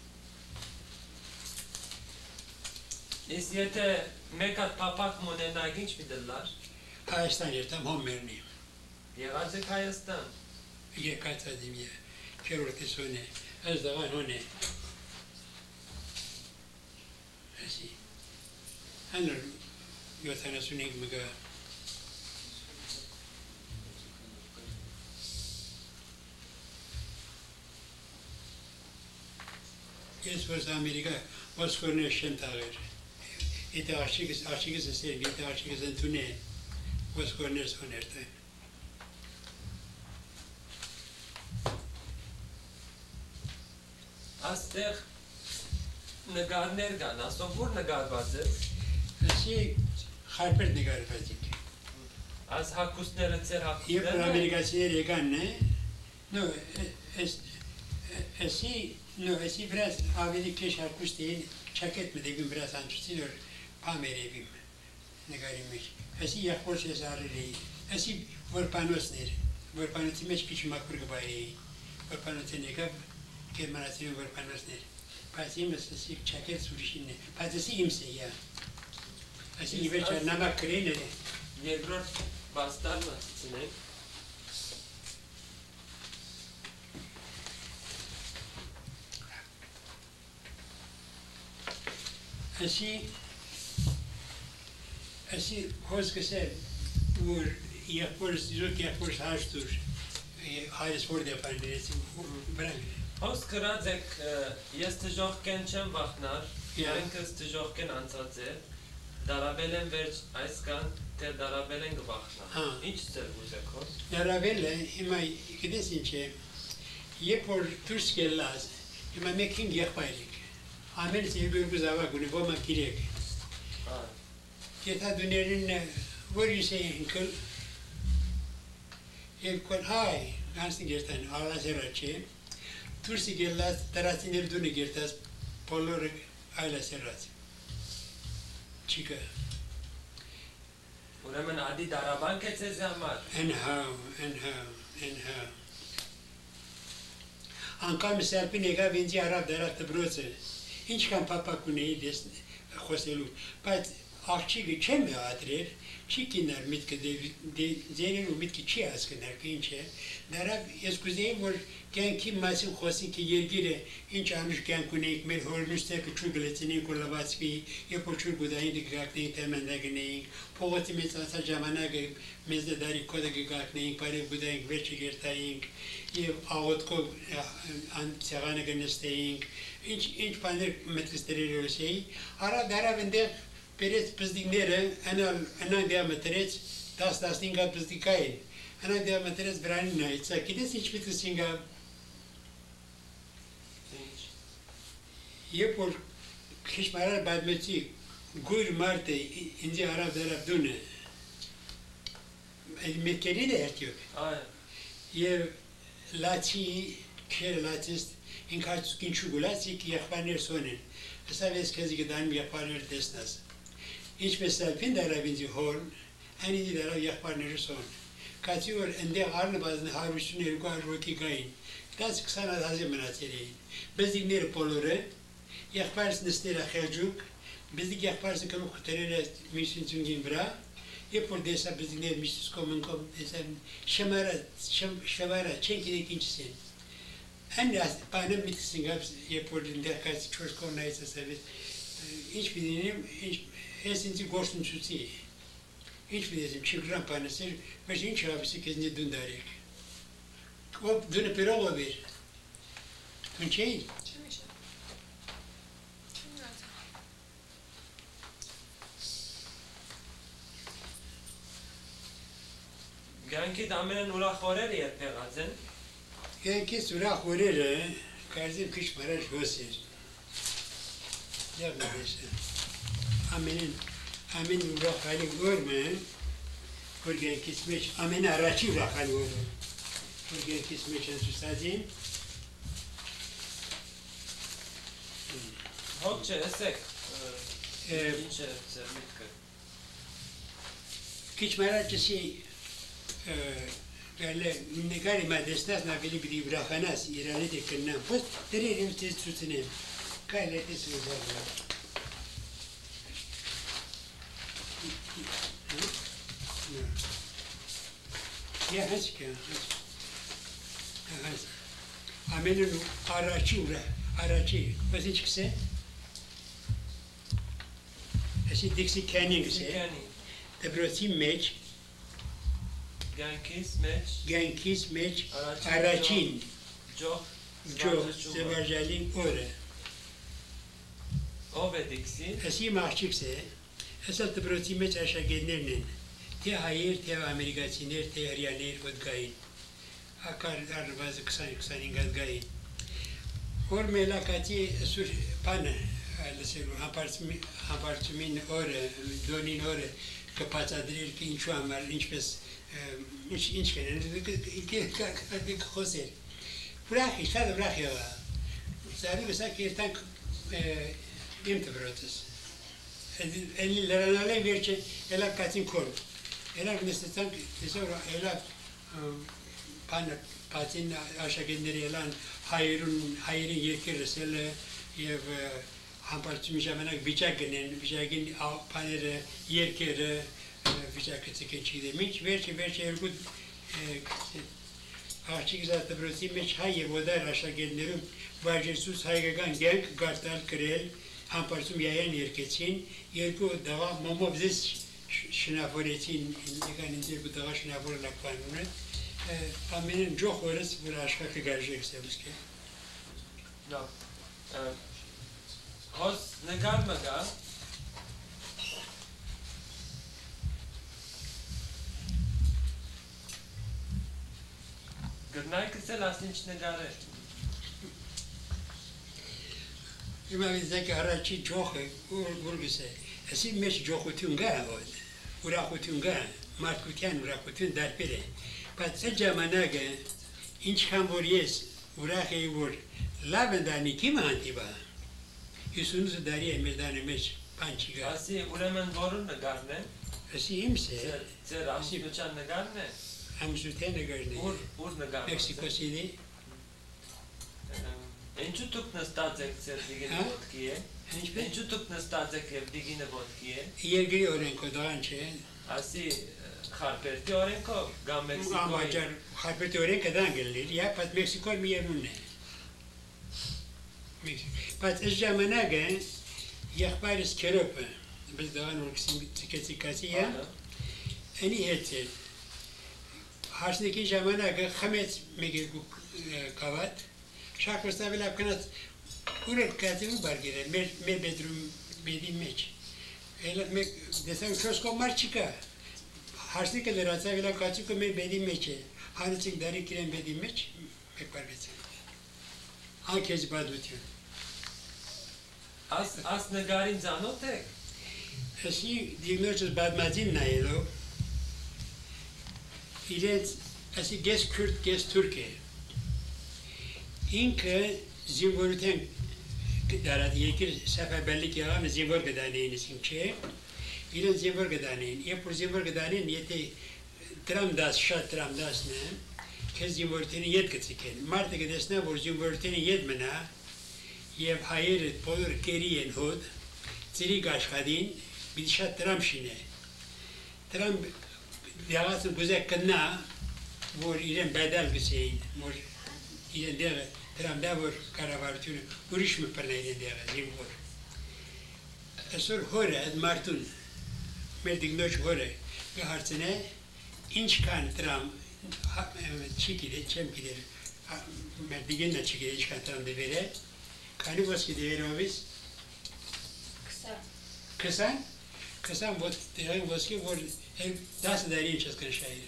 Speaker 4: Իսկ եթե մեկ հատ պապակ մոնենայք ինչ մի դլար,
Speaker 1: Հայաստան երտամ հոմերնի,
Speaker 4: եղած եք Հայաստան,
Speaker 1: եկած ադիմ է, քերորդես հոն է, այս դղան հոն է։ Այսի, անոր 75 մգա, Ես որս Ամերիկա, որս կորներ շեն տաղեր, Եթե աղջիկս ասեր, եթե աղջիկս ընդունե, որս կորներ սոներ տայն։
Speaker 4: Աստեղ նգարներ կան, ասում որ նգարված է։
Speaker 1: Ասի խարպեր նգարվածիկ։
Speaker 4: Աս հակուստները ծեր
Speaker 1: Երբ որ
Speaker 4: հակուստները։
Speaker 1: ամերիկացիներ եկանն է, ասի վրաս ավելի կեշ հարկուստ էին, չակետ մտեգում վրաս անչուցին, որ պամերևիմ նգարի մեջ։ Ասի եղբորս ես առել էի, ասի որ պանոսներ, որ պանոցի մեջ քիչ մակուր գբայ էի, որ պանոցին եկավ, գերմանացին որ պանոսներ, բայց իմս ասի չակետ սուրիշին է, բայց ասի իմս է յա, ասի իվերջա նամակ կրեն է,
Speaker 4: Երկրորդ բաստարը ցնենք։
Speaker 1: Así, hoş güzel, vur, yapıyoruz, yapıyoruz harçtur, hayır spor yapan neresi, bırak.
Speaker 4: Հոս գրած եք ես տժողքեն չեմ վախնար, ինքս տժողքեն անցած է, դարաբել եմ վերջ այս կան, թե դարաբել են գվախնա։ Ինչ ծեր ուզեք հոս։
Speaker 1: Դարաբել է, հիմա գիտես ինչ է, երբ որ դուրս գելած, հիմա մեկին եղբայրիկ, ամենից երկու զավակ ունի, ոմա կիրեք։ Եթե դուներին, որ you say uncle, երբ կոն հայ, գանցնի գերտան, ալազերա չէ, Tursi gellas, tarasinir duni girtas, polor ayla serrat. Chica.
Speaker 4: Ուրեմն ադի դարաբանք է ձեզ համար։
Speaker 1: Enha. Անկամ սերպին եկավ ինձի արավ դարավ դբրոցը, ինչ կան պապակ ունեի դես խոսելու, բայց աղջիկը չեմ ադրեր, չի կինար միտքը ձերին ու միտքը չի ասկնար, կը ինչ է, դարավ ես կուզեի, որ կյանքի մասին խոսին ki երգիրը ինչ անուշ կյանք ունեինք, մեր հորնուստերքը չուր գլեցինենք ու լվացվի, երբ որ չուր գուդային դգակնեինք, թեմանդա գնեինք, փողոցի մեծ ասա ժամանակը մեզ դարի կոդը գգակնեինք, բարև գուդայինք, վերջը գերտայինք, և աղոտքով սեղանը գնստեինք, ինչ բաներ մտքստերեր ոսեի, արավ դարավ ընդեղ բերեց բզդիկները, անան դեղ մտրեց, 10-15 հատ բզդիկային, անան դեղ մտրեց վրանին նայցա, գիտես ինչ միտքսինգա, Երբ որ քիշմարար բադմեցի գույր մարդը ինձի արավ դարավ դունը, մետկերին է երտյոք, և լացի, քերը լացիստ, ինք հարցուքին չուգուլաց, իք եղբարներ սոն են, հսավ ես կեզի գդանում եղբարներ տեսնաս, ինչպես սալպին դարավ ինձի հորն, այն ինձի դարավ եղբարները սոն, կացի որ ընդեղ արնը բազն հարվություն երկու արվոքի գային, 10-20 հազի մնացեր էին, բզդիկները պոլորը, Եղբարս նստերը խեղջուկ, բզդիկ եղբարսը կրուկ խտերերը միշինցունգին վրա, երբ որ դեսա բզդիկներ միշտս կոմնկոմ, դեսա շվարա, չեն գիտեք ինչս են։ Այն բանը միտքսին գապս, երբ որ ընդեղ կայց չորս կողնայից ասավեց, ինչ պիդինեմ, ես ինձի գործնցուցի, ինչ պիդեսեմ, չիգրան պանասեր, բայց ինչ հավիսի կեզնի դուն դարեք։ Դունը պիրող ով էր, դուն չէին։
Speaker 4: Գյանքիդ ամենն ուրախ օրերը երբ եղած են։
Speaker 1: Գյանքից ուրախ օրերը կարծեմ քիչ մարաշ հոս էր։ Եղնադեսը։ Ամեն ուրախալի օրը, որ գյանքից մեջ ամեն առաջի ուրախալի օրը, որ գյանքից մեջ են սուսածին,
Speaker 4: Hoče, esek. Inče se mitke.
Speaker 1: Kiç merakçısı böyle negari madestas na bili bili bırakanaz İran'ı da kınnan post dererim tez tutinem. Kayleti sözler. Ya haska. Amenin araçı. Bazı çıksa. Esi diksi canning se.
Speaker 4: Canning.
Speaker 1: Debroti meç.
Speaker 4: Genkis meç.
Speaker 1: Araçin.
Speaker 4: Jo.
Speaker 1: Zevajalin ora.
Speaker 4: Ove diksi.
Speaker 1: Esi mahçıkse. Esas debroti meç aşağı gelirnin. Te hayır te Amerikacılar te Aryaner odgayın. Akar bazı kısan ingadgayın. Or melakati sur pana. Mesela Hampartzoum'in ora, donin ora, kapatadrir ki inçu amar, inçpes, inç kenen, ki khoser. Bırak işte bırak ya. Sarı mesela kirtan imtibrotus. 50 lira ne verçe, ela katin kol. Ela nesnetan, mesela ela pana patin aşağı genderi elan hayırın yerkeresel yev Hampartzoum Chitjian bıçakın panere yerkere bıçakı çekeceği demiş. Verçe ergut açık zaten burası meç hayır vodar aşağı gelirim. Vajersus haygagan genk gartal krel Hampartzoum yayan yerkeçin yerku dağa momobzes şnaforetin indikanındır bu dağa şnaforlak panını. Amenin çok orası bu aşağı gelecek sevski.
Speaker 4: No. Hoz negarmaga. Gdnaj se lasnič negare.
Speaker 1: Ima bizdeki araçı çok vurguse. Esim meş jokutun ga od. Urakutun ga. Markutyan urakutun darpere. Patsa jamanaga inç hambories urakhe vur. Lavendani kim antiba? Yusunuz dariye merdane meç pançiga.
Speaker 4: Asi uremen vorun negarne.
Speaker 1: Asi imse.
Speaker 4: Zer asi doçan negarne.
Speaker 1: Amsuten negarne.
Speaker 4: Ur negarne.
Speaker 1: Meksiko City.
Speaker 4: Ençu tuk nastazek ser digine vodkiye. Ençu tuk nastazek ev digine vodkiye.
Speaker 1: Yergiri orenko doğançe.
Speaker 4: Asi Harperti orenko gam Meksiko.
Speaker 1: Amacar Harperti orenkadan gelir. Ya pat Meksiko mi yerunne. Pat ejamanaga yakbaris keropa. Biz dağın orkisini tüketi ya. Eni hetse. Harsındaki jamanaga xamet mege kavat. Şarkısta bile kanat uğrak katımı var gire. Me bedroom bedim meç. Ele desem çosko marçika. Harsındaki de ratsa bile kaçık me bedim meçe. Harsındaki dari kiren bedim meç. Mekbar betsin. Herkes badutıyor.
Speaker 4: As negarin zanotek.
Speaker 1: Asi diagnosis badmazin nayelo. İlet asi ges Kürt ges Türkiye. İnke zimvoruten darat yekir seferberlik yalan zimvor gedaneyin isimçe. İlet zimvor gedaneyin. Yapur zimvor gedaneyin yete tramdas şat tramdas ne? Kez zimvorteni yet kıtsiken. Martı gedesne vur zimvorteni yetmena. Yev hayır polur keriyen hod. Ziri gaşkadin bidişat tram şine. Tram yagasın güzel kına vur ilen bedel güseyin. Vur ilen dere tram da vur karavartunu. Vuruş mı pernayden dere zimvor. Esor hore ad martun. Merdik noç hore. Ve hartine inç kan tram çikide çemkidir. Merdigen de çikide inç kan tram de vere. Kani voski de vere obis? Kısan? Kısan vot derin voski vor das darin çesken şair.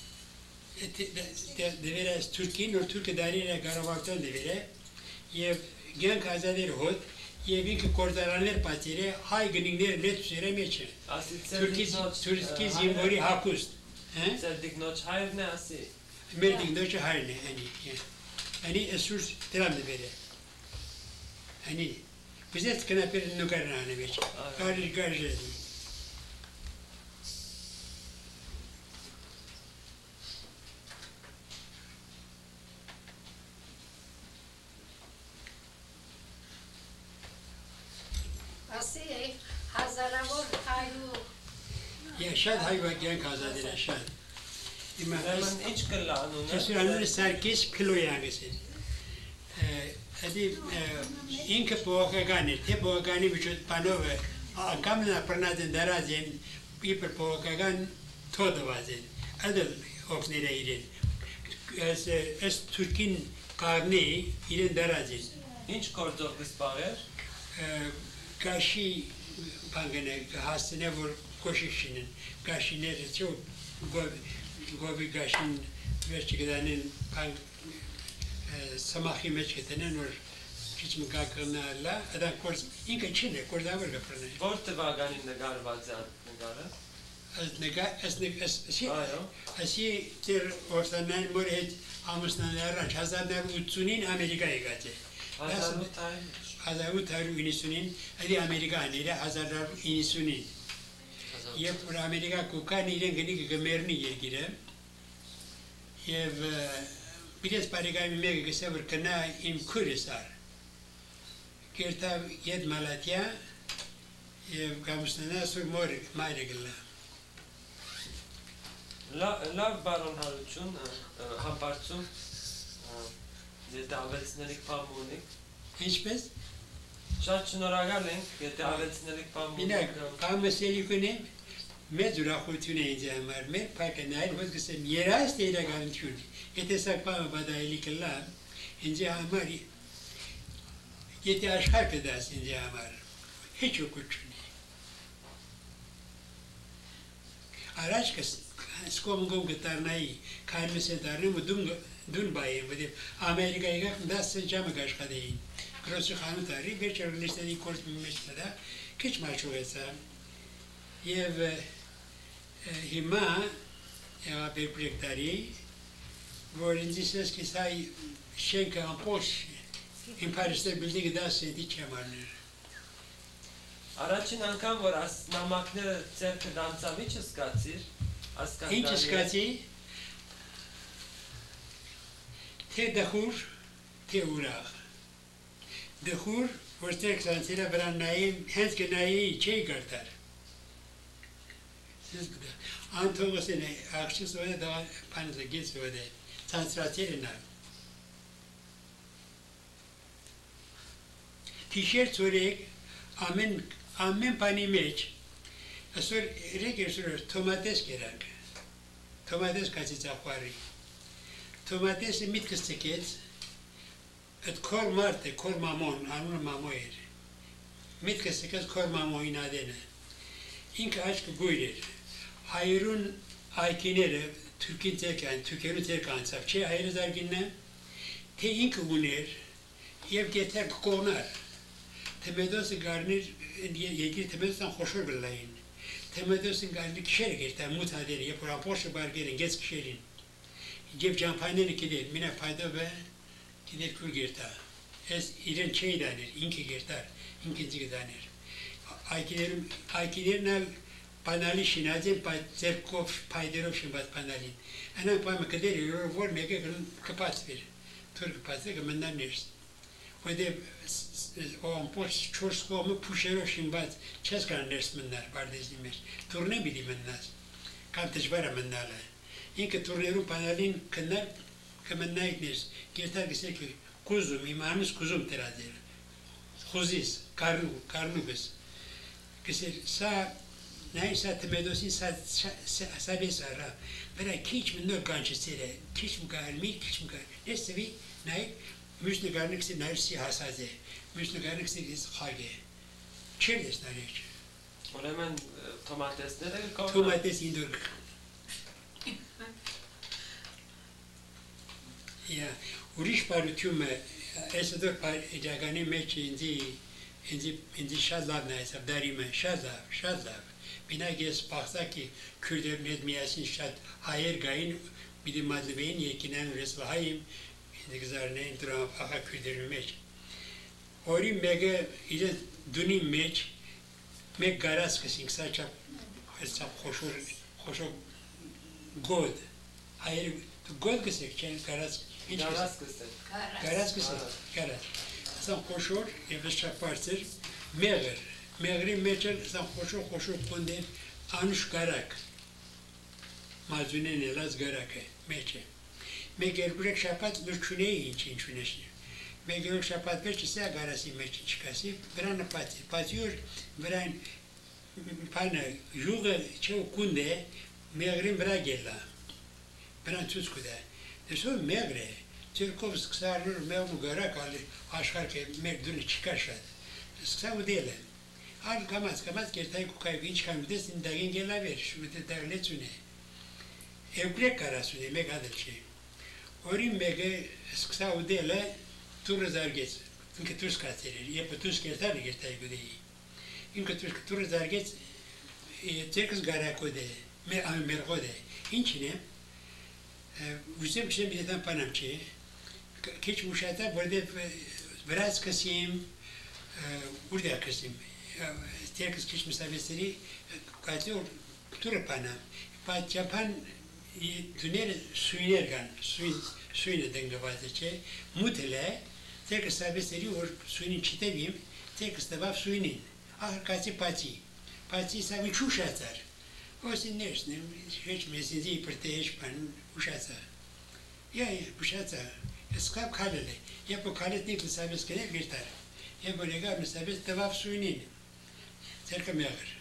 Speaker 1: De vere Türkiye nor Türkiye darin Karabağ'tan de vere. Yev gen kazader hot. Yevin ki kordaranlar patire hay gninler let süre meçe. Türkiye zimbori hakust.
Speaker 4: Serdik noç hayır ne asi?
Speaker 1: Merdik noç hayır ne hani. Hani esur tram de vere. Hani Bize tıkınapır nukarnane beç. Garjedi.
Speaker 3: Asiye hazaravor hayu
Speaker 1: Ya şad hayva gen kazadire şad. İma
Speaker 4: Hemen iç kıllanını.
Speaker 1: Tesuranın serkis kilo yangısı. Hadi inke poğagani, te poğagani vücut panove. Kamna pırnadın darazin, piper poğagan toda vazin. Adıl oksnire irin. Es Türkin karni irin darazin.
Speaker 4: İç kortok kıspager.
Speaker 1: Gashi pangane hastane vur koşuşinin. Gashi nere çok gobi gashin veçkidanin pang samahi meçketenen var. Hiç mi gakırnarla adam kors inka çine korda var gapırne.
Speaker 4: Vorte vaganin negar vazan negara.
Speaker 1: Asi ter ortadan moret amusnan yaran hazarlar utsunin Amerika'ya gati. Hazar utar unisunin hadi Amerika ile hazarlar unisunin. Yep por Amerika kukan ile gani gemerni yergire. Yev biraz parigay mege sever kana im Kurdistan. Kerta yed Malatya yev gamusnana sur mor mayrigla.
Speaker 4: La baron haluçun Hampartzoum davetsinlik pamunik.
Speaker 1: Hiçbir
Speaker 4: Şaçın oragalin davetsinlik pamunik.
Speaker 1: Bine kameseli kune mezura khutune injamar me pakanay vazgese miras teyla galantuni. Ete sakpa badayli kella injamari yete aşkar pedas injamar. Hiç okuçuni. Araç kız skom gom gitarnai kaymese darne mu dun bayım dedim. Amerika'ya gittim das cam gaş kadeyin. Krosu hanı tari bir çare listeli kurs mesela kiç maço esa. Yev hima ya bir projektari vorinci ses ki say şenke ampoş in Paris'te bildiği das sedi çamarner.
Speaker 4: Araçın ankam var as namakne cerke dansa viç skatsir.
Speaker 1: Inci skati te dahur te urah. Dahur vortek sansira bran naim hens ke nai çey kartar. Siz bu da antogosene akşam sonra da panza git böyle sanstratörüne. Tişört sorek amen panimeç. Asur reker sur tomates gerek. Tomates kaçı çapari. Tomates mit kıstıket. Et kol marte, kol mamon, anur mamoyer. Mit kıstıket kol mamon inadene. İnka aşkı buyurur. Hayrun aykinere, Türk'ün terkan, Türk'ün terkan sapçı hayrı zarginne. Te inka uner, yev geter konar. Temedosu garnir, yegir temedosan hoşur billayin. Temedosun garnir kişere gerten mutaderi, yapıran poşu bar gerin, geç kişerin. Cep campaneni kider, mine fayda ve kider kür gerta. Es iren çey danir, inki gertar, inkinci danir. Aykilerin al panali şinazin, zerkov payderov şimbat panalin. Anan payma kader yor vor mege kapat bir. Tur kapat ve mendan ners. Ve o poş çorskomu puşerov şimbat çeskan ners mennar bardezimers. Turne bili mennas. Kam tecbara mennala. İnke turneru panalin kenar kemennayik ners. Gertar gise ki kuzum, imanımız kuzum teradir. Kuzis, karnu kız. Kise sa neyse temedosin sa besara. Bera kiç mi nur gançesire, kiç mi galmi, kiç mi gal. Neyse bir nay müsne garnik si nersi hasaze. Müsne garnik si hage. Çerdes narek.
Speaker 4: O hemen domates ne de kavga?
Speaker 1: Domates indur. Ya, uriş parutüme esador par jagani meç inzi şazlav neyse darime şazlav. Bina gez paksa ki Kürtlerin etmeyesin şad hayır gayin bir de madlebeyin yekinen resvahayim. İndi kızarına indirama paksa Kürtlerin meç. Ori mega ile duni meç meg garas kesin saça hesap hoşur god. Hayır god kesik çen garas hiç
Speaker 4: Garas kısın.
Speaker 1: garas kesik garas. Sen hoşur yavaş yaparsın meğer meğeri meçer sen hoşur konde anuş garak. Mazune ne laz garake meçe. Meğer buraya şapat lüçüne için çüneşi. Meğer şapat beçse garasi meçe çıkası. Bran patiyor bran pana yuga çev kunde meğerin bra gella. Bran tuz kuda. Deso meğre Türkovs ksarır mevmu garak ali aşkar ke meğduni çıkaşad. Sksa udele. Al kamaz kertay kukay vinç kamdesin dagin gella ver. Şu de dagletune. Evgrek karasune meg adalçı. Orim mege sksa udele tur zargets. Çünkü tur skaterir. Yep tur skater gertay gudei. Çünkü tur zargets tekz garakode. Me amergode. İnçine Vüsem kişiden bir zaten panamçı. Keç muşata burada biraz kısayım. Burada kısayım. Tekz keç misafirleri katıyor tur panam. Pat Japan tüner suynergan suyne denge vazgeçe mutele tek sabeseri or suyun çitevim tek sabaf suyinin arkası pati sabi çuşatar o sinirsin hiç mesinzi perteş pan uşata ya uşata eskap kalele ya bu kalet ne sabes kene girtar ya böyle gar sabes tavaf suyinin terka meğer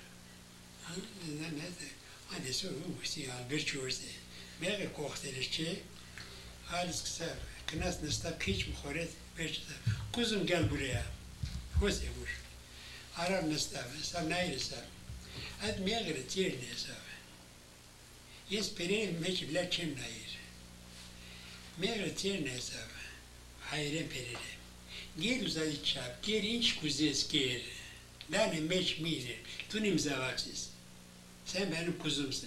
Speaker 1: ne Hadi sonra bu şey virtuoze. Meğer koxtelişçi halis kısa knas nesta kiç muharet virtuoze. Kuzum gel buraya. Hoş yavur. Aram nesta, sam nayrisa. Ad meğer tiyer nesa. Yes pere meç bile çem nayır. Meğer tiyer nesa. Hayren perere. Gel uzadı çap, gel inç kuzes gel. Lane meç mire. Tunim zavaksız. Sen benim kuzumsun.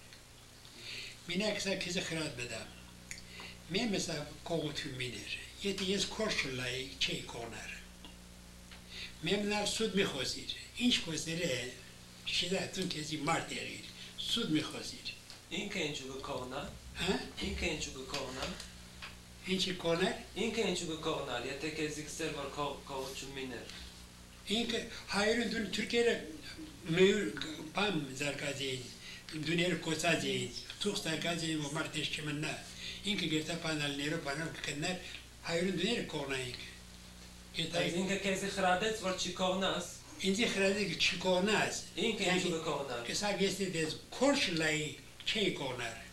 Speaker 1: Mine kısa kızı kırat bedam. Men mesela koğutum miner. Yeti yes korşulayı çey konar. Men bunlar sud mi xozir. İnç kozire şilatun kezi mart erir. Sud mi xozir.
Speaker 4: İnke ençugu konar.
Speaker 1: Ha?
Speaker 4: İnke ençugu konar.
Speaker 1: İnçi konar.
Speaker 4: İnke ençugu konar. Yete keziksel var koğutum miner.
Speaker 1: İnke hayrın dün Türkiye'de meyur pam zarkazeyin. Düneri kosazeyin. Tuğ zarkazeyin o marteş çimenna. İnke gerta panal nero panal kenler hayrın düneri kornayık.
Speaker 4: İnke kezi xradet var çikornas.
Speaker 1: İnci xradet çikornas.
Speaker 4: İnke ençugu konar.
Speaker 1: Kısa geçti dez korşulayı çey konar.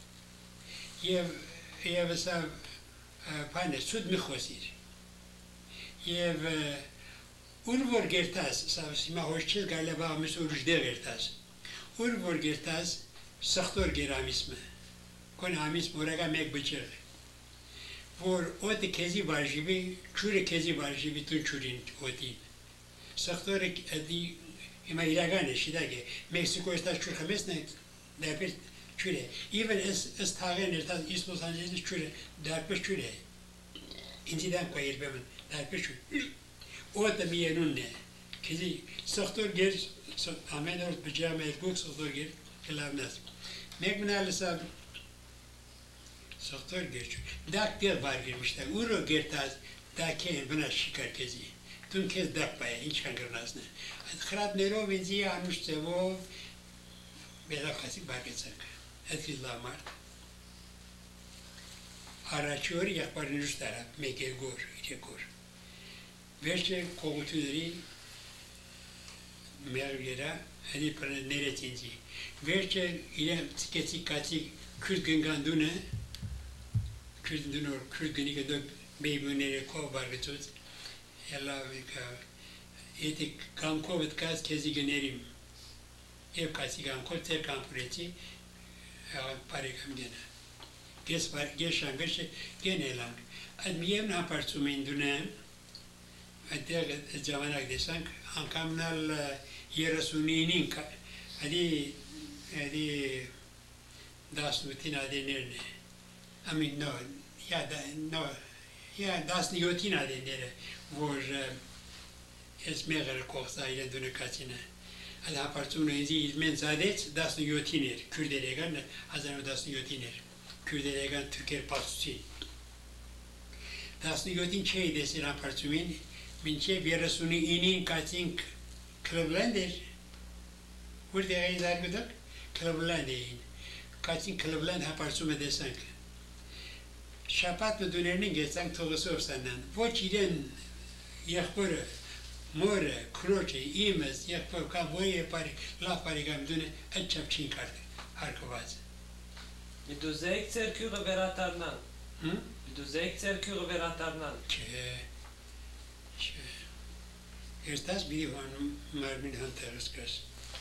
Speaker 1: Yev mesela pane sud mi xosir. Yev Urvor gertas, savsima hoşçil galiba mesulujde gertas. Urvor gertas, saxtor geramisme. Kon amis moraga meg bıçır. Vor ot kezi varjibi, çure kezi varjibi tun çurin otin. Saxtor adi ima ilagane şidage. Meksiko estas çur xamesne derpet çure. Even es tagen ertas Los Angeles çure, derpet çure. İnciden koyir bemen, derpet çure. O da miyenun ne? Kezi saxtor ger amen or bicam erkuk saxtor ger kelavnas. Megmenalisa saxtor ger. Dak der var girmişler. Uro gertaz daken bana şikar kezi. Tun kez dak baya hiç kangırnaz ne. Xrat nero benziye anuş sevo bela xasi bargetsak. Etkillah mart. Araçıyor yakbarınış taraf mege gor, içe gor. Verçe koğutuları mergera hani para neretinci. Verçe ile tiketi kati Kürt gengandune Kürt dunor Kürt genika dök beybunere ko bargetut. Yalla veka etik kanko vitkas kezi generim. Ev kasi kanko ter kampureti pare kam gene. Geç verçe gene lang. Admiyem Hampartzoum indune Adeeg javanak desank ankamnal yerasuniinin hadi dasnutin adenerne. Amin no ya das niyotin adenere vor Ես մեղրը կողսա իրեն դունը կացինը։ Այդ հապարծումն ինձի իզմեն զադեց 17-ին էր, քուրդեր եկան 1917-ին էր, քուրդեր եկան թուրքեր պասուցին։ 17-ին չէի դեսիր հապարծումին, մինչև 39-ին կացինք Cleveland էր, որտեղ էին զարգուդակ, Cleveland էին, կացինք Cleveland հապարծումը դեսանք։ Շապատ մդուներնին գեցանք թողսով սանան, ոչ իրեն եղբորը, մորը, քրոջը, իմս, եղբոր կամ ոյ է լավ բարիգամ դունը այդ չապ չին հարկված։
Speaker 4: Դու զեյք ծերքյուղը վերատարնան։ Դու զեյք ծերքյուղը վերատարնան։
Speaker 1: Չէ։ Երտաս բիդի հանում մարմին հանտեղս կաս։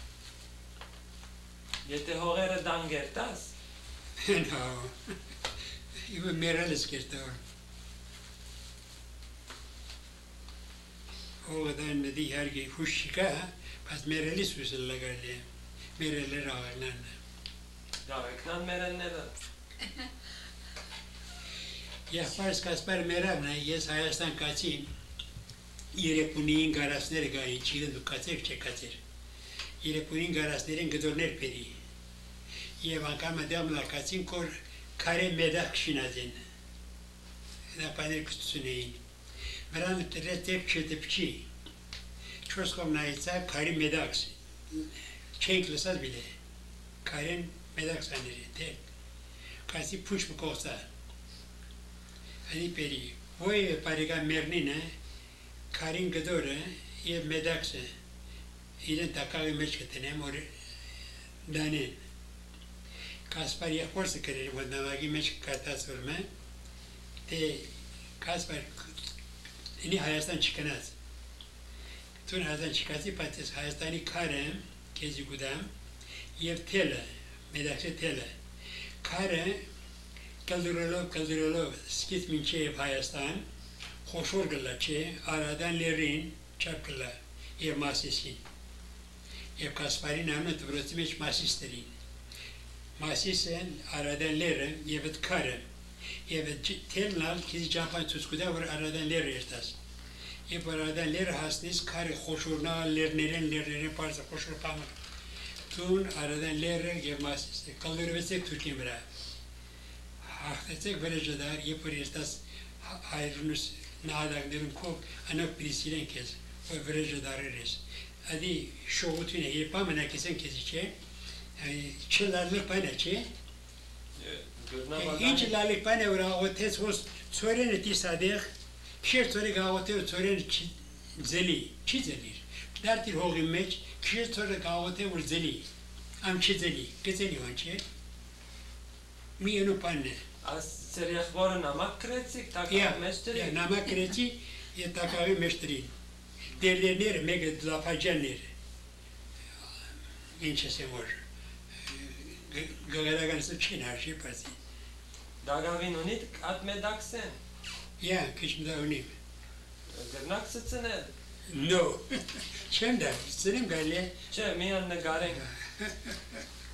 Speaker 4: Եթե հողերը դանգերտաս։
Speaker 1: Նո, իվը մերալս կերտոր։ Հողը դան նդի հարգի խուշիկա, պաս մերալիս ուսել լագարլի, մերալեր աղարնան։
Speaker 4: Գավեկնան մերելները։
Speaker 1: Եղբարս կասպար մերավն է, ես Հայաստան կացին, երեքունիին գարասները գային, չիդն դու կացեր չէ կացեր, երեքունիին գարասներին գդորներ պերի, և անգամ ադեղ մլակացին կոր քարե մեդակ շինազին, դա պաներ կստություն էին, վրան տեպ չետպչի, չորս կոմ նայեցա քարի մեդակս, չենք լսած բիլե, քարեն մեդակս աների, տեպ, կասի պուչ մկողցա, Ani peri, voi pariga mernine, karin gdore, ye medakse, iden takagi mechketene mor danen. Kaspar ye forse kerir vodnavagi mechkata sorme, te Kaspar ini Hayastan çıkanaz. Tun Hayastan çıkası pates Hayastani karem, kezi gudam, yev tele, medakse tele. Kare Kaldırılov, skit minçe Hayastan, hoşor gılla çe, aradan lerin, çapkılla, ev masisi. Ev Kasparin Ahmet Vratimeç masisterin. Masisen aradan lerin, evet karem. Evet telnal kizi campan tutskuda var aradan ler ertas. Ev aradan ler hasnis kare hoşorna lernerin parça hoşor pamak. Tun aradan lerin ev masiste. Kaldırıvetsek Türkiye bira. Ahtatek verecedar yepuristas hayrunus naadakların kok anak birisiyle kez o verecedar eres. Adi şovutune yapamana kesen keziçe. Çıllarlık bana çe. İnçilerlik bana ora o tez hos söylene tisadeh. Kişer söyle gavote söylene zeli çizelir. Dertir hoğimmeç kişer söyle gavote vur zeli. Am çizeli gezeli vançe. Mi eno panne.
Speaker 4: Seriyakvarı namak kretsik takavı meşteri.
Speaker 1: Ya namak kretsi ya takavı meşteri. Derler mega dlapacanler. İnçese var. Gagaragansı çınar şey pasi.
Speaker 4: Dagavin unit atmedaksen.
Speaker 1: Ya kışmda unim.
Speaker 4: Gırnak sıtsene.
Speaker 1: No. Çemda, sırım galle.
Speaker 4: Çe miyan ne garen.